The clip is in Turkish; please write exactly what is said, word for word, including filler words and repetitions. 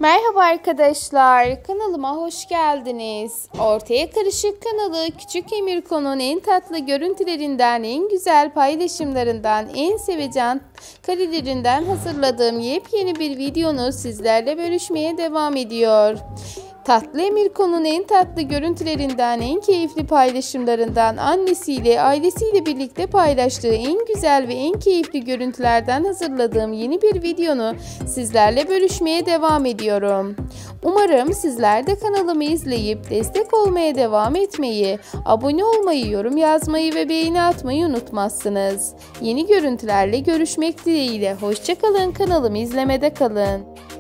Merhaba arkadaşlar, kanalıma hoş geldiniz. Ortaya Karışık kanalı Küçük Emirko'nun en tatlı görüntülerinden, en güzel paylaşımlarından, en sevecen karelerinden hazırladığım yepyeni bir videonu sizlerle bölüşmeye devam ediyor. Tatlı Emirko'nun en tatlı görüntülerinden, en keyifli paylaşımlarından, annesiyle, ailesiyle birlikte paylaştığı en güzel ve en keyifli görüntülerden hazırladığım yeni bir videonu sizlerle bölüşmeye devam ediyorum. Umarım sizler de kanalımı izleyip destek olmaya devam etmeyi, abone olmayı, yorum yazmayı ve beğeni atmayı unutmazsınız. Yeni görüntülerle görüşmek dileğiyle. Hoşça kalın, kanalımı izlemede kalın.